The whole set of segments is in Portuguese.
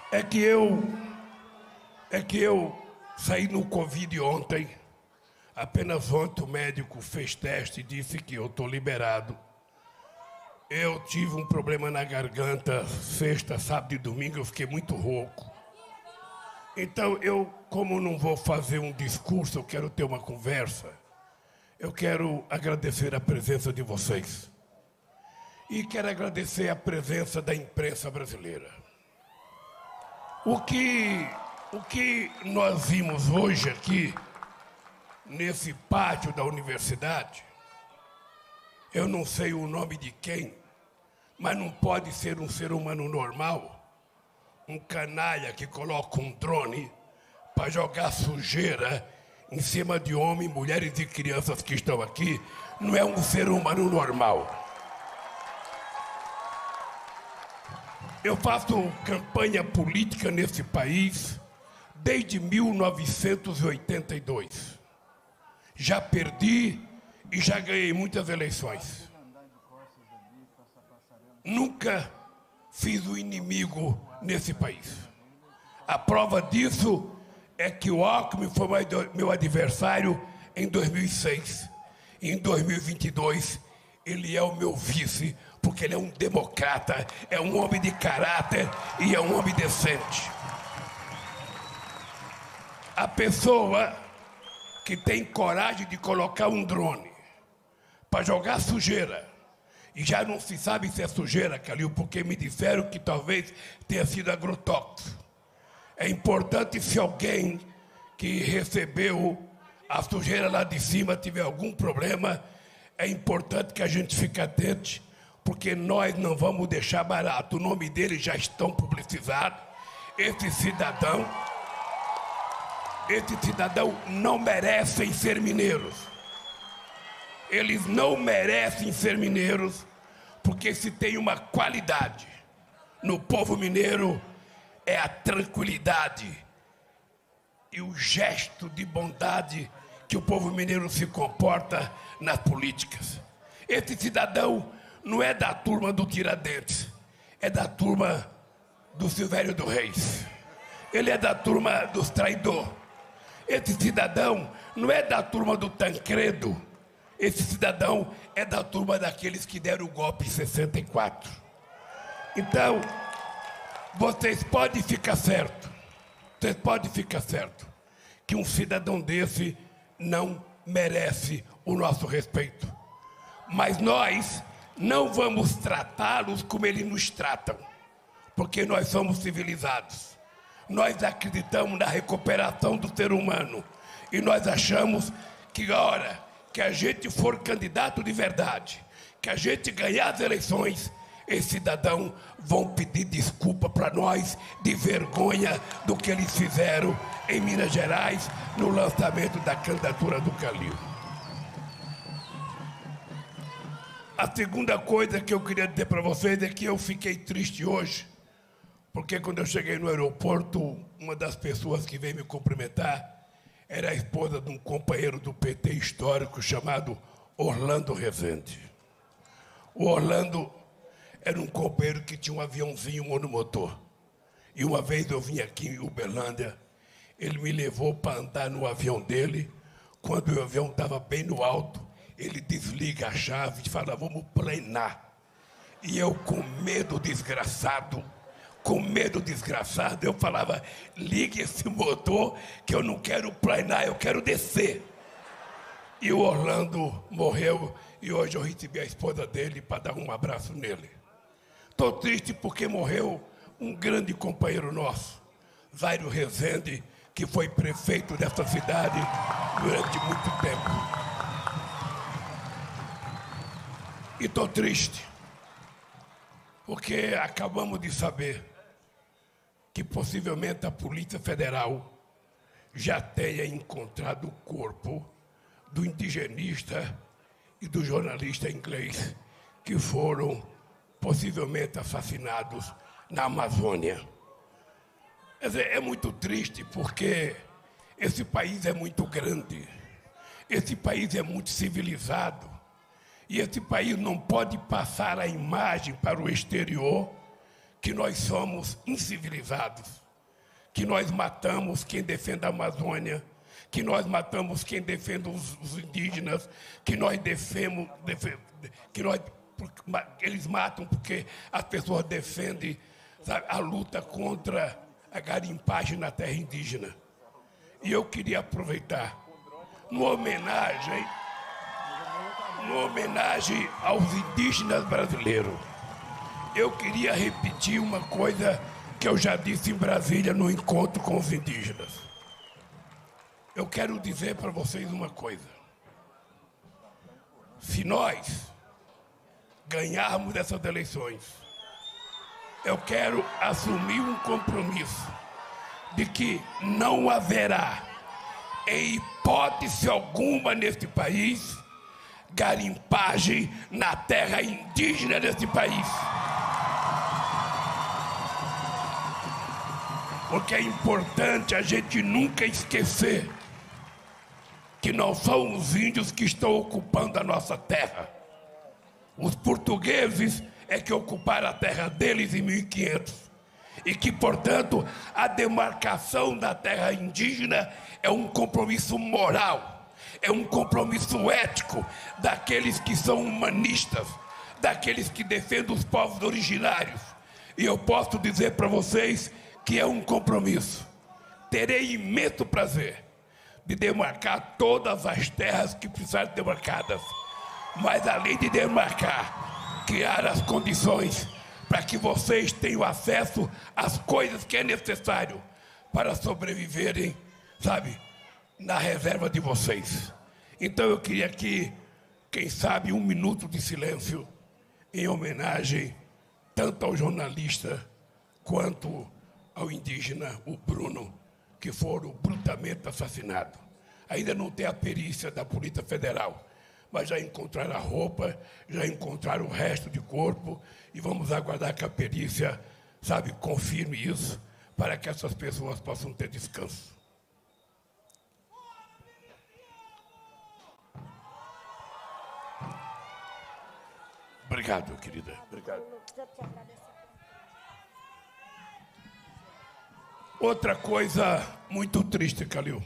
É que eu saí no Covid ontem. Apenas ontem o médico fez teste e disse que eu estou liberado. Eu tive um problema na garganta sexta, sábado e domingo, eu fiquei muito rouco. Então como não vou fazer um discurso, eu quero ter uma conversa. Eu quero agradecer a presença de vocês. E quero agradecer a presença da imprensa brasileira. O que nós vimos hoje aqui, nesse pátio da universidade, eu não sei o nome de quem, mas não pode ser um ser humano normal, um canalha que coloca um drone para jogar sujeira em cima de homens, mulheres e crianças que estão aqui, não é um ser humano normal. Eu faço campanha política nesse país desde 1982. Já perdi e já ganhei muitas eleições. Nunca fiz o inimigo nesse país. A prova disso é que o Alckmin foi meu adversário em 2006. Em 2022, ele é o meu vice, porque ele é um democrata, é um homem de caráter e é um homem decente. A pessoa que tem coragem de colocar um drone para jogar sujeira, e já não se sabe se é sujeira, Calil, porque me disseram que talvez tenha sido agrotóxico. É importante, se alguém que recebeu a sujeira lá de cima tiver algum problema, é importante que a gente fique atento, porque nós não vamos deixar barato. O nome dele já estão publicizados. Esse cidadão não merece ser mineiros. Eles não merecem ser mineiros, porque se tem uma qualidade no povo mineiro, é a tranquilidade e o gesto de bondade que o povo mineiro se comporta nas políticas. Esse cidadão não é da turma do Tiradentes, é da turma do Silvério do Reis. Ele é da turma dos traidores. Esse cidadão não é da turma do Tancredo. Esse cidadão é da turma daqueles que deram o golpe em 64. Então, vocês podem ficar certo que um cidadão desse não merece o nosso respeito. Mas nós não vamos tratá-los como eles nos tratam, porque nós somos civilizados. Nós acreditamos na recuperação do ser humano e nós achamos que a hora que a gente for candidato de verdade, que a gente ganhar as eleições, esses cidadãos vão pedir desculpa para nós de vergonha do que eles fizeram em Minas Gerais no lançamento da candidatura do Calil. A segunda coisa que eu queria dizer para vocês é que eu fiquei triste hoje, porque quando eu cheguei no aeroporto, uma das pessoas que veio me cumprimentar era a esposa de um companheiro do PT histórico chamado Orlando Rezende. O Orlando era um companheiro que tinha um aviãozinho monomotor. E uma vez eu vim aqui em Uberlândia, ele me levou para andar no avião dele. Quando o avião estava bem no alto, ele desliga a chave e fala, vamos planar. E eu, com medo desgraçado, eu falava, ligue esse motor que eu não quero planar, eu quero descer. E o Orlando morreu e hoje eu recebi a esposa dele para dar um abraço nele. Estou triste porque morreu um grande companheiro nosso, Zairo Rezende, que foi prefeito dessa cidade durante muito tempo. E estou triste, porque acabamos de saber que possivelmente a Polícia Federal já tenha encontrado o corpo do indigenista e do jornalista inglês que foram possivelmente assassinados na Amazônia. Quer dizer, é muito triste porque esse país é muito grande, esse país é muito civilizado, e esse país não pode passar a imagem para o exterior que nós somos incivilizados, que nós matamos quem defende a Amazônia, que nós matamos quem defende os indígenas, que nós eles matam porque as pessoas defendem, sabe, a luta contra a garimpagem na terra indígena. E eu queria aproveitar, uma homenagem aos indígenas brasileiros. Eu queria repetir uma coisa que eu já disse em Brasília no encontro com os indígenas. Eu quero dizer para vocês uma coisa. Se nós ganharmos essas eleições, eu quero assumir um compromisso de que não haverá, em hipótese alguma neste país, garimpagem na terra indígena deste país. Porque é importante a gente nunca esquecer que não são os índios que estão ocupando a nossa terra. Os portugueses é que ocuparam a terra deles em 1500. E que, portanto, a demarcação da terra indígena é um compromisso moral, é um compromisso ético daqueles que são humanistas, daqueles que defendem os povos originários. E eu posso dizer para vocês que é um compromisso. Terei imenso prazer de demarcar todas as terras que precisarem demarcadas, mas além de demarcar, criar as condições para que vocês tenham acesso às coisas que é necessário para sobreviverem, sabe, na reserva de vocês. Então eu queria aqui, quem sabe, 1 minuto de silêncio em homenagem tanto ao jornalista quanto ao indígena, o Bruno, que foram brutalmente assassinados. Ainda não tem a perícia da Polícia Federal, mas já encontraram a roupa, já encontraram o resto de corpo, e vamos aguardar que a perícia, sabe, confirme isso, para que essas pessoas possam ter descanso. Obrigado, querida. Obrigado. Outra coisa muito triste, Calil.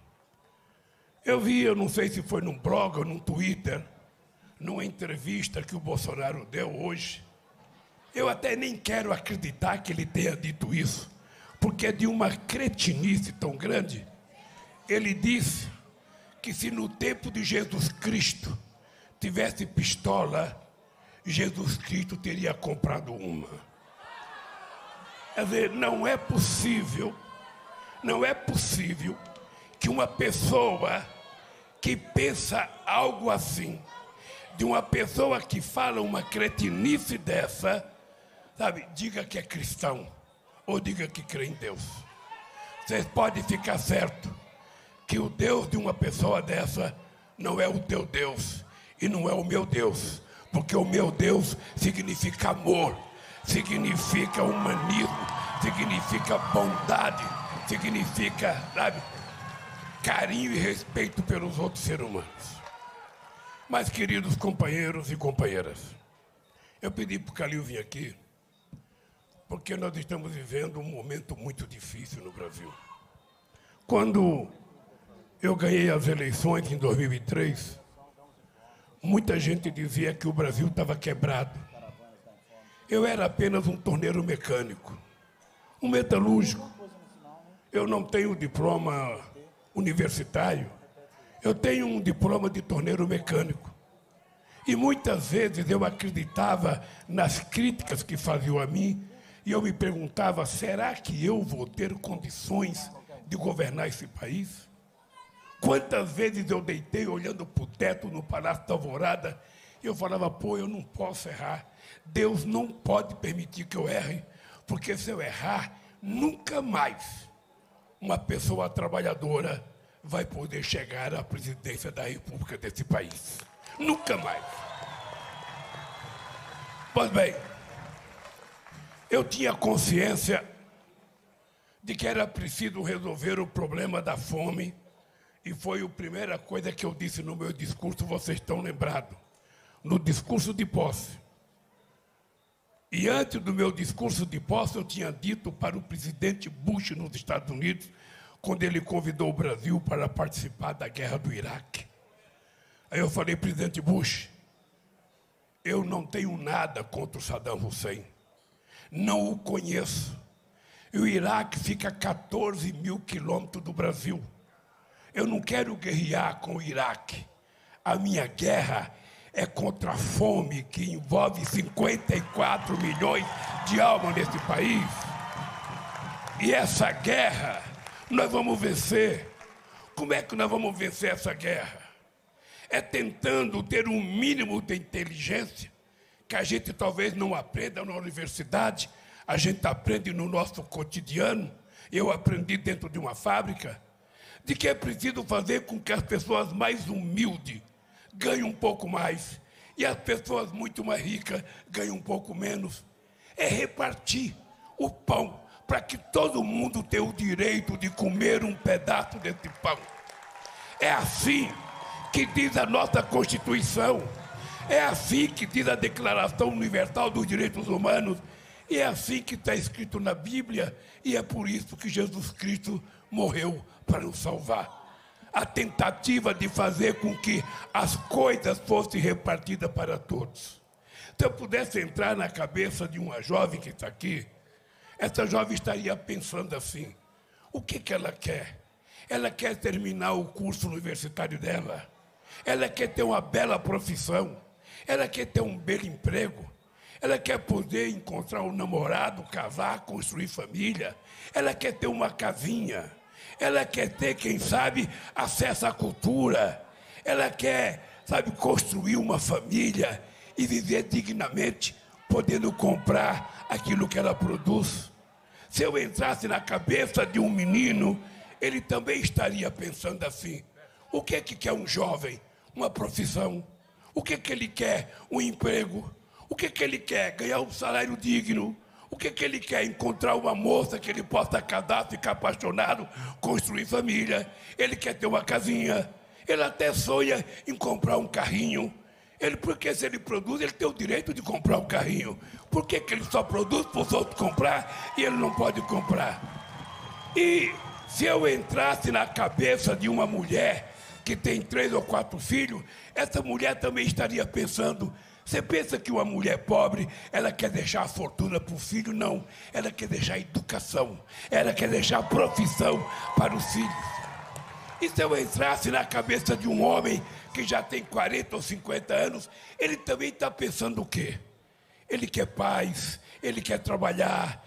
Eu não sei se foi num blog ou num Twitter, numa entrevista que o Bolsonaro deu hoje. Eu até nem quero acreditar que ele tenha dito isso, porque é de uma cretinice tão grande. Ele disse que se no tempo de Jesus Cristo tivesse pistola, Jesus Cristo teria comprado uma. Quer dizer, não é possível que uma pessoa que pensa algo assim, de uma pessoa que fala uma cretinice dessa, sabe, diga que é cristão ou diga que crê em Deus. Vocês podem ficar certo que o Deus de uma pessoa dessa não é o teu Deus e não é o meu Deus, porque o meu Deus significa amor, significa humanismo, significa bondade, significa, sabe, carinho e respeito pelos outros seres humanos. Mas, queridos companheiros e companheiras, eu pedi para o Calil vir aqui, porque nós estamos vivendo um momento muito difícil no Brasil. Quando eu ganhei as eleições em 2003, muita gente dizia que o Brasil estava quebrado. Eu era apenas um torneiro mecânico, um metalúrgico. Eu não tenho diploma universitário, eu tenho um diploma de torneiro mecânico. E muitas vezes eu acreditava nas críticas que faziam a mim, e eu me perguntava, será que eu vou ter condições de governar esse país? Quantas vezes eu deitei olhando para o teto no Palácio da Alvorada, e eu falava, pô, eu não posso errar. Deus não pode permitir que eu erre, porque se eu errar, nunca mais uma pessoa trabalhadora vai poder chegar à presidência da República desse país. Nunca mais. Pois bem, eu tinha consciência de que era preciso resolver o problema da fome, e foi a primeira coisa que eu disse no meu discurso, vocês estão lembrados, no discurso de posse. E antes do meu discurso de posse, eu tinha dito para o presidente Bush nos Estados Unidos, quando ele convidou o Brasil para participar da guerra do Iraque. Aí eu falei, presidente Bush, eu não tenho nada contra o Saddam Hussein. Não o conheço. E o Iraque fica a 14 mil quilômetros do Brasil. Eu não quero guerrear com o Iraque. A minha guerra é contra a fome, que envolve 54 milhões de almas nesse país. E essa guerra nós vamos vencer. Como é que nós vamos vencer essa guerra? É tentando ter um mínimo de inteligência, que a gente talvez não aprenda na universidade, a gente aprende no nosso cotidiano. Eu aprendi dentro de uma fábrica, de que é preciso fazer com que as pessoas mais humildes ganhem um pouco mais, e as pessoas muito mais ricas ganhem um pouco menos. É repartir o pão, para que todo mundo tenha o direito de comer um pedaço desse pão. É assim que diz a nossa Constituição, é assim que diz a Declaração Universal dos Direitos Humanos, e é assim que está escrito na Bíblia, e é por isso que Jesus Cristo morreu para nos salvar. A tentativa de fazer com que as coisas fossem repartidas para todos. Se eu pudesse entrar na cabeça de uma jovem que está aqui, essa jovem estaria pensando assim, o que ela quer? Ela quer terminar o curso universitário dela, ela quer ter uma bela profissão, ela quer ter um belo emprego, ela quer poder encontrar um namorado, casar, construir família, ela quer ter uma casinha, ela quer ter, quem sabe, acesso à cultura, ela quer, sabe, construir uma família e viver dignamente, podendo comprar aquilo que ela produz. Se eu entrasse na cabeça de um menino, ele também estaria pensando assim, o que quer um jovem? Uma profissão. O que ele quer? Um emprego. O que ele quer? Ganhar um salário digno. O que ele quer? Encontrar uma moça que ele possa casar, ficar apaixonado, construir família. Ele quer ter uma casinha. Ele até sonha em comprar um carrinho. Porque se ele produz, ele tem o direito de comprar um carrinho. Por que ele só produz para os outros comprar e ele não pode comprar? E se eu entrasse na cabeça de uma mulher que tem 3 ou 4 filhos, essa mulher também estaria pensando, você pensa que uma mulher pobre, ela quer deixar a fortuna para o filho? Não, ela quer deixar a educação, ela quer deixar a profissão para os filhos. E se eu entrasse na cabeça de um homem que já tem 40 ou 50 anos, ele também está pensando o quê? Ele quer paz, ele quer trabalhar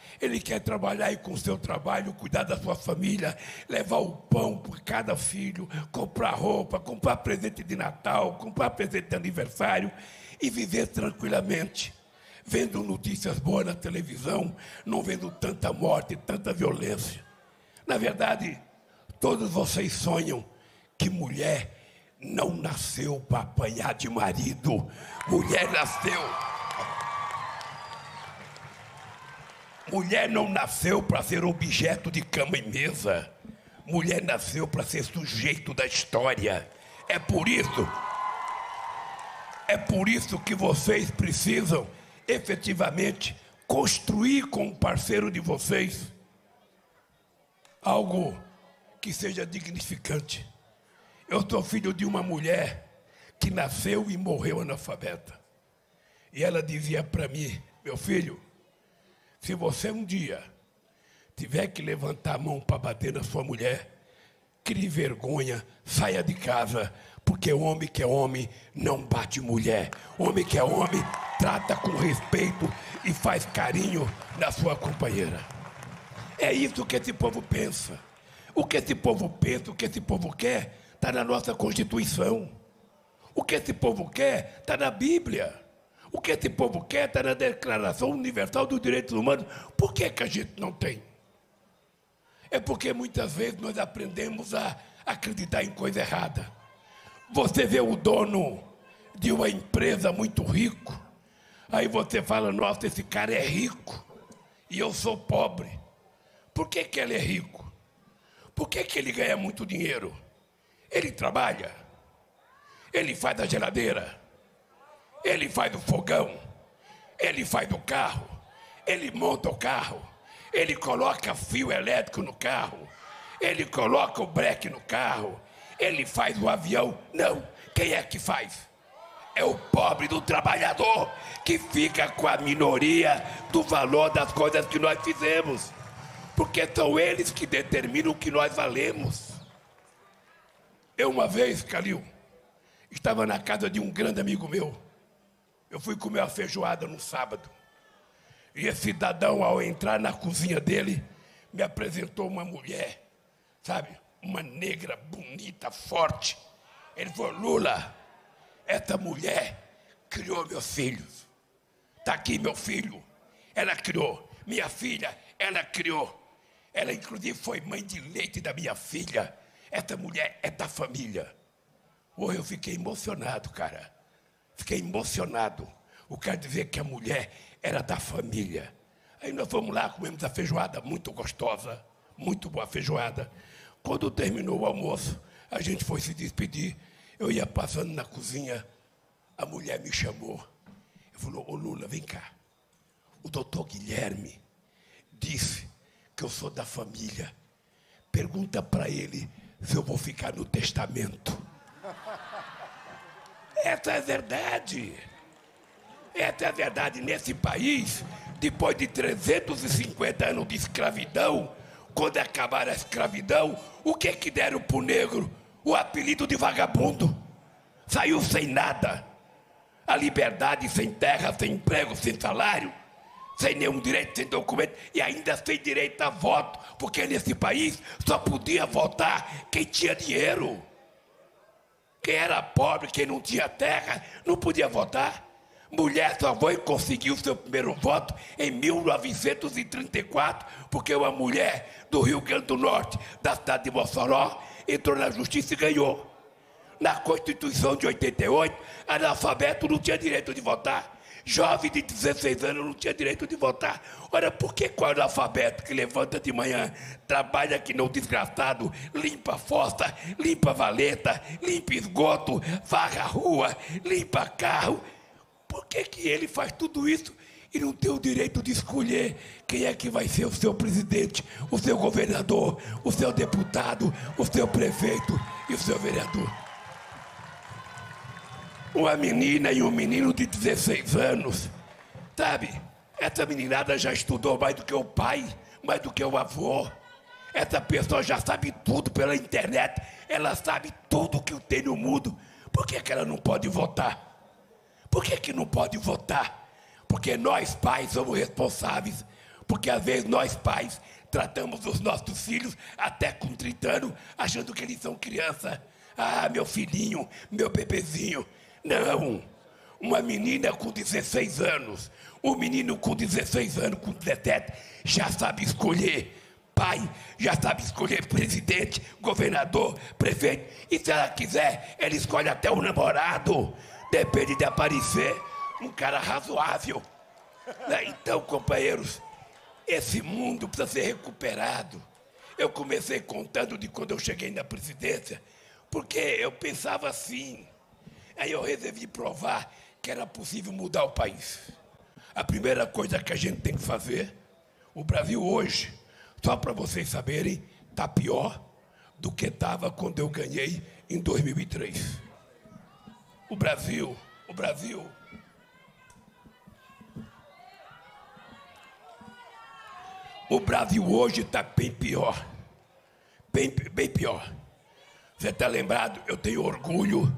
e com o seu trabalho cuidar da sua família, levar o pão para cada filho, comprar roupa, comprar presente de Natal, comprar presente de aniversário e viver tranquilamente, vendo notícias boas na televisão, não vendo tanta morte, tanta violência. Na verdade, todos vocês sonham que mulher não nasceu para apanhar de marido. Mulher não nasceu para ser objeto de cama e mesa. Mulher nasceu para ser sujeito da história. É por isso que vocês precisam, efetivamente, construir com o parceiro de vocês algo que seja dignificante. Eu sou filho de uma mulher que nasceu e morreu analfabeta. E ela dizia para mim, meu filho, se você um dia tiver que levantar a mão para bater na sua mulher, crie vergonha, saia de casa, porque homem que é homem não bate mulher. Homem que é homem trata com respeito e faz carinho na sua companheira. É isso que esse povo pensa. O que esse povo pensa, o que esse povo quer, está na nossa Constituição. O que esse povo quer está na Bíblia. O que esse povo quer está na Declaração Universal dos Direitos Humanos. Por que a gente não tem? É porque muitas vezes nós aprendemos a acreditar em coisa errada. Você vê o dono de uma empresa muito rico, aí você fala, nossa, esse cara é rico e eu sou pobre. Por que ele é rico? Por que ele ganha muito dinheiro? Ele trabalha, ele faz a geladeira, ele faz o fogão, ele faz o carro. Ele monta o carro, ele coloca fio elétrico no carro, ele coloca o breque no carro, ele faz o avião. Não, quem é que faz? É o pobre do trabalhador que fica com a minoria do valor das coisas que nós fizemos. Porque são eles que determinam o que nós valemos. Eu uma vez, Calil, estava na casa de um grande amigo meu. Eu fui comer uma feijoada no sábado. E esse cidadão, ao entrar na cozinha dele, me apresentou uma mulher, sabe? Uma negra, bonita, forte. Ele falou: Lula, essa mulher criou meus filhos. Está aqui meu filho. Ela criou. Minha filha, ela criou. Ela, inclusive, foi mãe de leite da minha filha. Essa mulher é da família. Oh, eu fiquei emocionado, cara. Fiquei emocionado. O cara dizer que a mulher era da família. Aí nós fomos lá, comemos a feijoada, muito gostosa. Muito boa feijoada. Quando terminou o almoço, a gente foi se despedir. Eu ia passando na cozinha, a mulher me chamou. Eu falou: ô Lula, vem cá. O doutor Guilherme disse que eu sou da família. Pergunta para ele se eu vou ficar no testamento. Essa é a verdade. Essa é a verdade. Nesse país, depois de 350 anos de escravidão, quando acabar a escravidão, o que deram para o negro? O apelido de vagabundo. Saiu sem nada. A liberdade sem terra, sem emprego, sem salário, sem nenhum direito, sem documento e ainda sem direito a voto, porque nesse país só podia votar quem tinha dinheiro. Quem era pobre, quem não tinha terra, não podia votar. Mulher só foi conseguir o seu primeiro voto em 1934, porque uma mulher do Rio Grande do Norte, da cidade de Mossoró, entrou na justiça e ganhou. Na Constituição de 88, analfabeto não tinha direito de votar. Jovem de 16 anos não tinha direito de votar. Ora, por que o analfabeto que levanta de manhã, trabalha que não desgraçado, limpa fossa, limpa valeta, limpa esgoto, varra a rua, limpa carro, por que ele faz tudo isso e não tem o direito de escolher quem é que vai ser o seu presidente, o seu governador, o seu deputado, o seu prefeito e o seu vereador? Uma menina e um menino de 16 anos, sabe? Essa meninada já estudou mais do que o pai, mais do que o avô. Essa pessoa já sabe tudo pela internet, ela sabe tudo que tem no mundo. Por que ela não pode votar? Por que não pode votar? Porque nós pais somos responsáveis. Porque às vezes nós pais tratamos os nossos filhos até com 30 anos, achando que eles são criança. Ah, meu filhinho, meu bebezinho. Não, uma menina com 16 anos, um menino com 16 anos, com 17, já sabe escolher pai, já sabe escolher presidente, governador, prefeito. E se ela quiser, ela escolhe até o namorado. Depende de aparecer um cara razoável. Então, companheiros, esse mundo precisa ser recuperado. Eu comecei contando de quando eu cheguei na presidência, porque eu pensava assim. Aí eu resolvi provar que era possível mudar o país. A primeira coisa que a gente tem que fazer, o Brasil hoje, só para vocês saberem, está pior do que estava quando eu ganhei em 2003. O Brasil hoje está bem pior. Bem pior. Você está lembrado? Eu tenho orgulho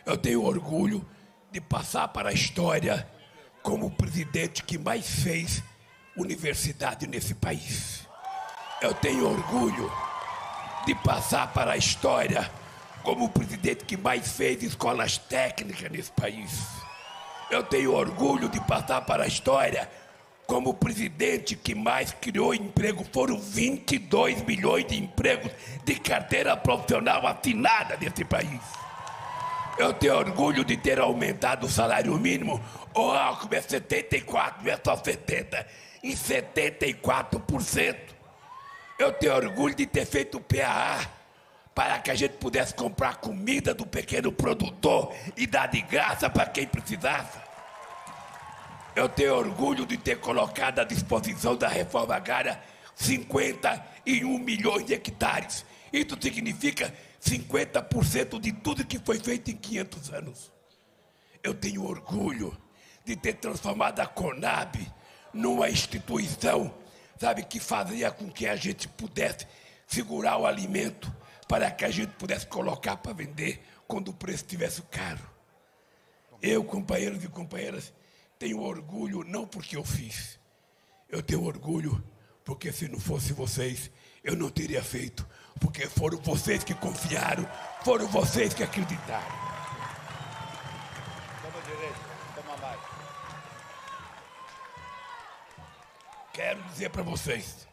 de passar para a história como o presidente que mais fez universidade nesse país. Eu tenho orgulho de passar para a história como o presidente que mais fez escolas técnicas nesse país. Eu tenho orgulho de passar para a história como o presidente que mais criou emprego. Foram 22 milhões de empregos de carteira profissional assinada nesse país. Eu tenho orgulho de ter aumentado o salário mínimo. O Alckmin é 74, não é só 70, em 74%. Eu tenho orgulho de ter feito o PAA para que a gente pudesse comprar comida do pequeno produtor e dar de graça para quem precisasse. Eu tenho orgulho de ter colocado à disposição da reforma agrária 51 milhões de hectares. Isso significa 50% de tudo que foi feito em 500 anos. Eu tenho orgulho de ter transformado a Conab numa instituição, sabe, que fazia com que a gente pudesse segurar o alimento para que a gente pudesse colocar para vender quando o preço estivesse caro. Eu, companheiros e companheiras, tenho orgulho não porque eu fiz. Eu tenho orgulho porque se não fosse vocês, eu não teria feito. Porque foram vocês que confiaram, foram vocês que acreditaram. Toma direito, toma mais. Quero dizer para vocês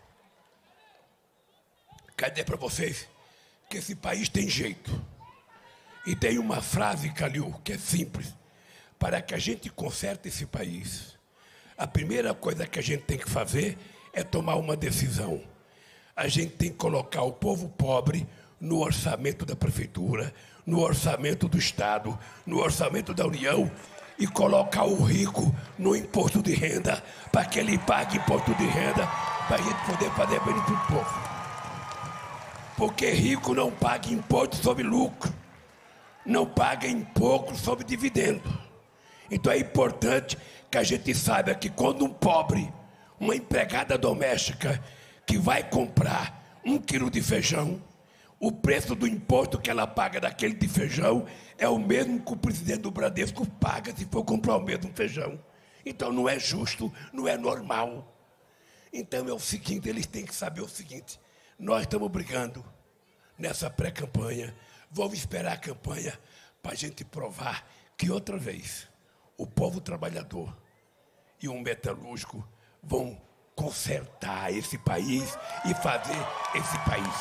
que esse país tem jeito. E tem uma frase, Calil, que é simples. Para que a gente conserte esse país, a primeira coisa que a gente tem que fazer é tomar uma decisão. A gente tem que colocar o povo pobre no orçamento da prefeitura, no orçamento do Estado, no orçamento da União e colocar o rico no imposto de renda, para que ele pague imposto de renda, para a gente poder fazer bem para o povo. Porque rico não paga imposto sobre lucro, não paga imposto sobre dividendo. Então é importante que a gente saiba que quando um pobre, uma empregada doméstica, que vai comprar 1 quilo de feijão, o preço do imposto que ela paga daquele de feijão é o mesmo que o presidente do Bradesco paga se for comprar o mesmo feijão. Então não é justo, não é normal. Então é o seguinte, eles têm que saber o seguinte: nós estamos brigando nessa pré-campanha, vamos esperar a campanha para a gente provar que outra vez o povo trabalhador e o metalúrgico vão consertar esse país e fazer esse país.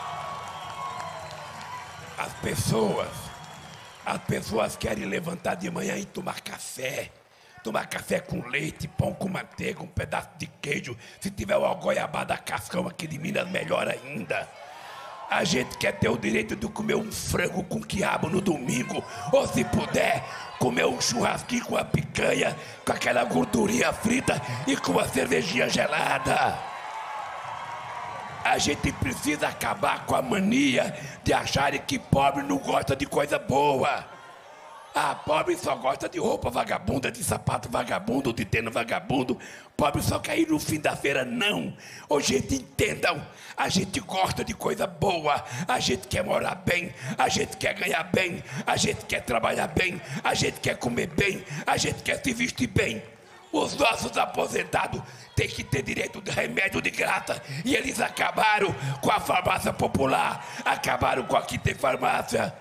As pessoas querem levantar de manhã e tomar café com leite, pão com manteiga, um pedaço de queijo, se tiver uma goiabada cascão aqui de Minas, melhor ainda. A gente quer ter o direito de comer um frango com quiabo no domingo, ou se puder, comer um churrasquinho com a picanha, com aquela gordurinha frita e com uma cervejinha gelada. A gente precisa acabar com a mania de acharem que pobre não gosta de coisa boa. Ah, pobre só gosta de roupa vagabunda, de sapato vagabundo, de tênis vagabundo. Pobre só quer ir no fim da feira, não. Ô, gente, entendam. A gente gosta de coisa boa. A gente quer morar bem. A gente quer ganhar bem. A gente quer trabalhar bem. A gente quer comer bem. A gente quer se vestir bem. Os nossos aposentados têm que ter direito de remédio de graça. E eles acabaram com a farmácia popular. Acabaram com a que tem farmácia.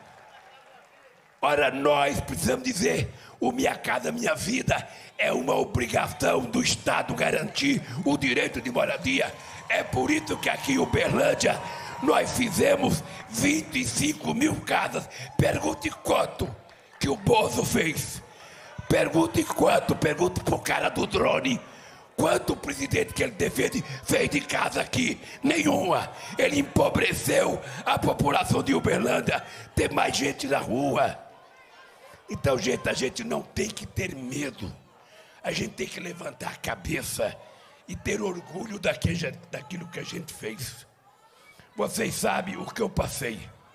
Ora, nós precisamos dizer, o Minha Casa Minha Vida é uma obrigação do Estado garantir o direito de moradia. É por isso que aqui em Uberlândia nós fizemos 25 mil casas. Pergunte quanto que o Bozo fez. Pergunte quanto, pergunte pro cara do drone. Quanto o presidente que ele defende fez de casa aqui? Nenhuma. Ele empobreceu a população de Uberlândia. Tem mais gente na rua. Então, gente, a gente não tem que ter medo. A gente tem que levantar a cabeça e ter orgulho daquilo que a gente fez. Vocês sabem o que eu passei.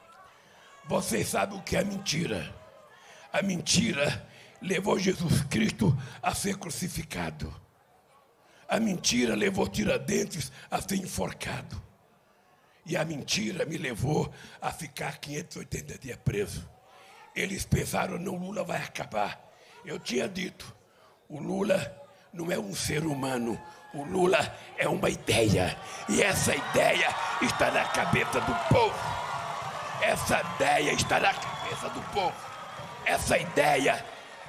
Vocês sabem o que é mentira. A mentira levou Jesus Cristo a ser crucificado. A mentira levou Tiradentes a ser enforcado. E a mentira me levou a ficar 580 dias preso. Eles pensaram, não, Lula vai acabar. Eu tinha dito, o Lula não é um ser humano, o Lula é uma ideia. E essa ideia está na cabeça do povo. Essa ideia está na cabeça do povo. Essa ideia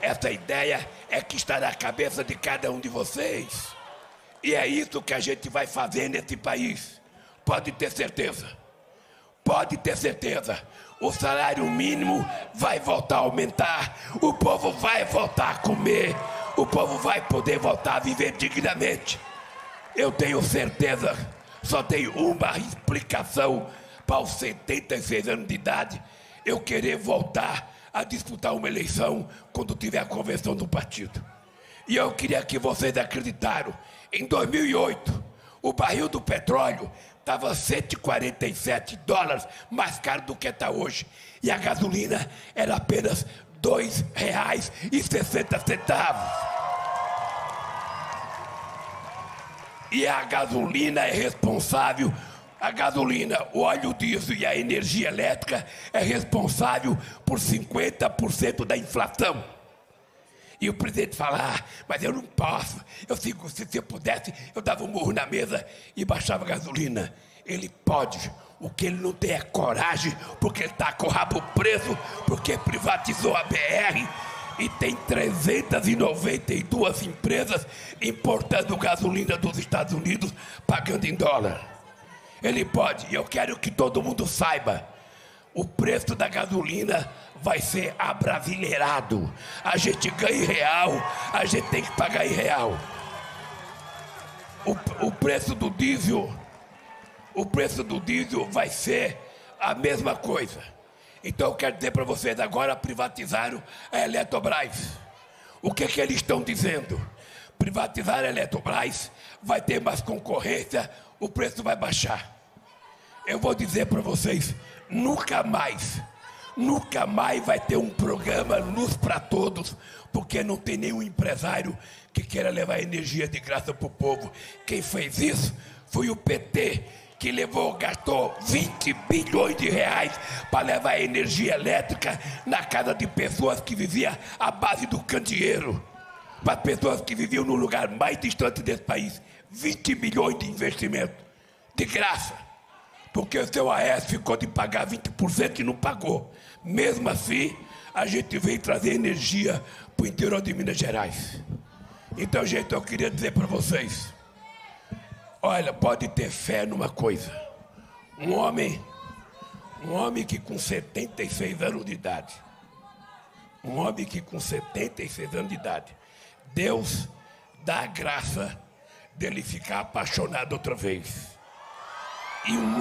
é que está na cabeça de cada um de vocês. E é isso que a gente vai fazer nesse país. Pode ter certeza. Pode ter certeza. O salário mínimo vai voltar a aumentar. O povo vai voltar a comer. O povo vai poder voltar a viver dignamente. Eu tenho certeza. Só tenho uma explicação para os 76 anos de idade. Eu querer voltar a disputar uma eleição quando tiver a convenção do partido. E eu queria que vocês acreditaram. Em 2008, o barril do petróleo estava $147 mais caro do que está hoje. E a gasolina era apenas R$2,60. E a gasolina é responsável, o óleo diesel e a energia elétrica é responsável por 50% da inflação. E o presidente fala, mas eu não posso, se eu pudesse, eu dava um murro na mesa e baixava a gasolina. Ele pode, o que ele não tem é coragem, porque ele está com o rabo preso, porque privatizou a BR e tem 392 empresas importando gasolina dos Estados Unidos, pagando em dólar. Ele pode, e eu quero que todo mundo saiba, o preço da gasolina vai ser abrasileirado. A gente ganha em real, a gente tem que pagar em real. O preço do diesel vai ser a mesma coisa. Então eu quero dizer para vocês, agora privatizaram a Eletrobras. O que eles estão dizendo? Privatizar a Eletrobras, vai ter mais concorrência, o preço vai baixar. Eu vou dizer para vocês, nunca mais vai ter um programa Luz para Todos, porque não tem nenhum empresário que queira levar energia de graça para o povo. Quem fez isso foi o PT, que gastou 20 bilhões de reais para levar energia elétrica na casa de pessoas que viviam à base do candeeiro, para pessoas que viviam no lugar mais distante desse país. 20 bilhões de investimento, de graça, porque o seu AES ficou de pagar 20% e não pagou. Mesmo assim, a gente veio trazer energia para o interior de Minas Gerais. Então, gente, eu queria dizer para vocês, olha, pode ter fé numa coisa. Um homem que com 76 anos de idade, Deus dá a graça dele ficar apaixonado outra vez. E um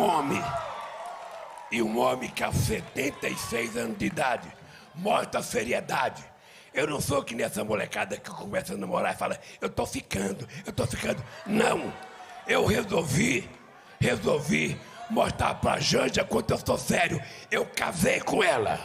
homem que aos 76 anos de idade mostra a seriedade. Eu não sou que nessa molecada que começa a namorar e fala, eu tô ficando. Não. Eu resolvi mostrar pra Janja quanto eu sou sério. Eu casei com ela.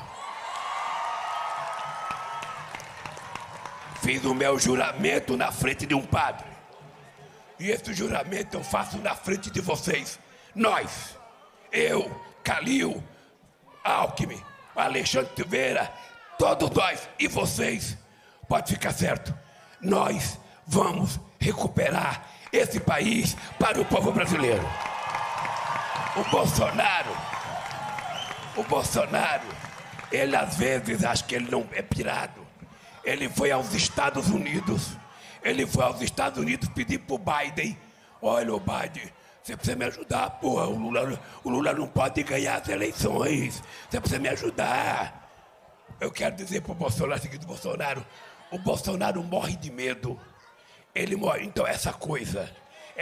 Fiz o meu juramento na frente de um padre. E esse juramento eu faço na frente de vocês. Nós, eu, Calil, Alckmin, Alexandre Silveira, todos nós e vocês, pode ficar certo, nós vamos recuperar esse país para o povo brasileiro. O Bolsonaro, ele às vezes acha que ele não é pirado. Ele foi aos Estados Unidos pedir pro Biden, olha, o Biden, você precisa me ajudar, porra, o Lula não pode ganhar as eleições, você precisa me ajudar. Eu quero dizer pro Bolsonaro o seguinte, o Bolsonaro morre de medo. Ele morre, então essa coisa,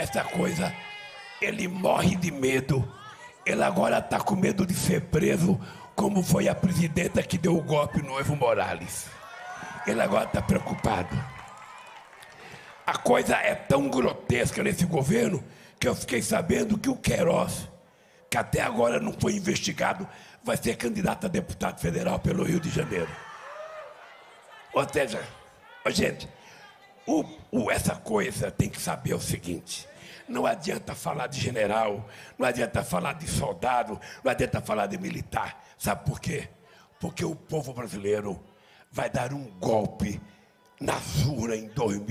ele morre de medo. Ele agora está com medo de ser preso, como foi a presidenta que deu o golpe no Evo Morales. Ele agora está preocupado. A coisa é tão grotesca nesse governo que eu fiquei sabendo que o Queiroz, que até agora não foi investigado, vai ser candidato a deputado federal pelo Rio de Janeiro. Ou seja, gente, essa coisa tem que saber o seguinte, não adianta falar de general, não adianta falar de soldado, não adianta falar de militar. Sabe por quê? Porque o povo brasileiro vai dar um golpe nas urnas em 2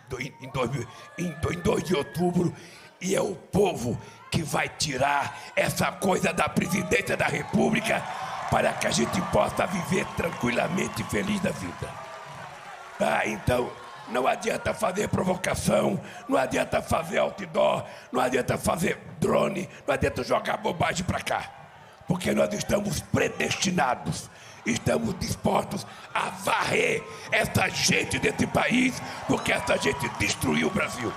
de outubro, e é o povo que vai tirar essa coisa da presidência da República para que a gente possa viver tranquilamente e feliz da vida. Então, não adianta fazer provocação, não adianta fazer outdoor, não adianta fazer drone, não adianta jogar bobagem para cá, porque nós estamos predestinados, estamos dispostos a varrer essa gente desse país, porque essa gente destruiu o Brasil.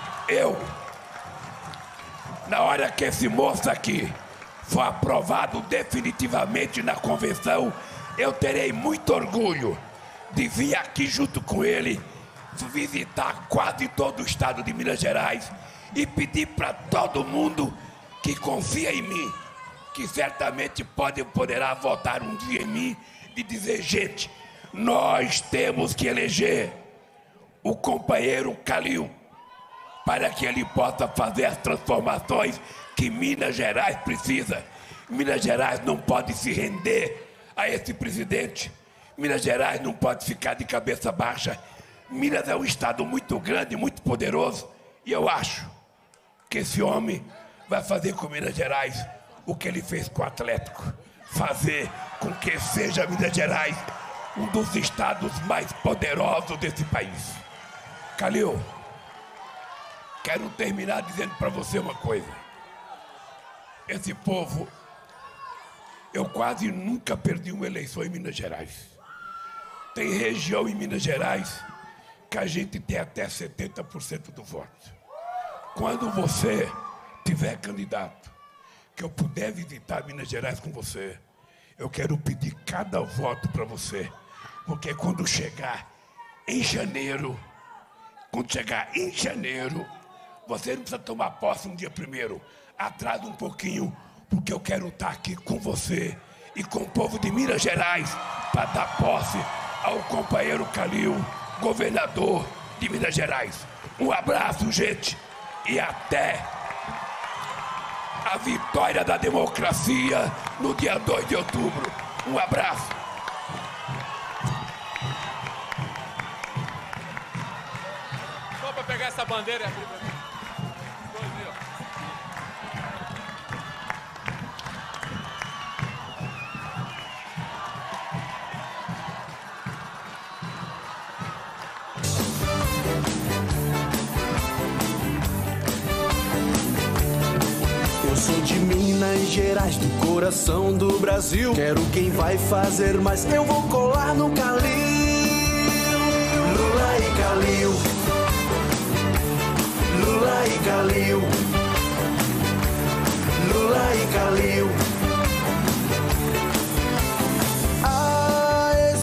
Na hora que esse moço aqui for aprovado definitivamente na convenção, eu terei muito orgulho de vir aqui junto com ele visitar quase todo o estado de Minas Gerais e pedir para todo mundo que confia em mim, que certamente poderá votar um dia em mim, e dizer: gente, nós temos que eleger o companheiro Calil para que ele possa fazer as transformações que Minas Gerais precisa. Minas Gerais não pode se render a esse presidente. Minas Gerais não pode ficar de cabeça baixa. Minas é um estado muito grande, muito poderoso, e eu acho que esse homem vai fazer com Minas Gerais o que ele fez com o Atlético, fazer com que seja Minas Gerais um dos estados mais poderosos desse país. Calil, quero terminar dizendo para você uma coisa. Esse povo, eu quase nunca perdi uma eleição em Minas Gerais. Tem região em Minas Gerais que a gente tem até 70% do voto. Quando você tiver candidato, que eu puder visitar Minas Gerais com você, eu quero pedir cada voto para você, porque quando chegar em janeiro, você não precisa tomar posse um dia primeiro, atrasa um pouquinho, porque eu quero estar aqui com você e com o povo de Minas Gerais para dar posse ao companheiro Calil, governador de Minas Gerais. Um abraço, gente, e até a vitória da democracia no dia 2 de outubro. Um abraço. Só para pegar essa bandeira, Eu sou de Minas Gerais, do coração do Brasil. Quero quem vai fazer mais, eu vou colar no Calil. Lula e Calil, Lula e Calil, Lula e Calil.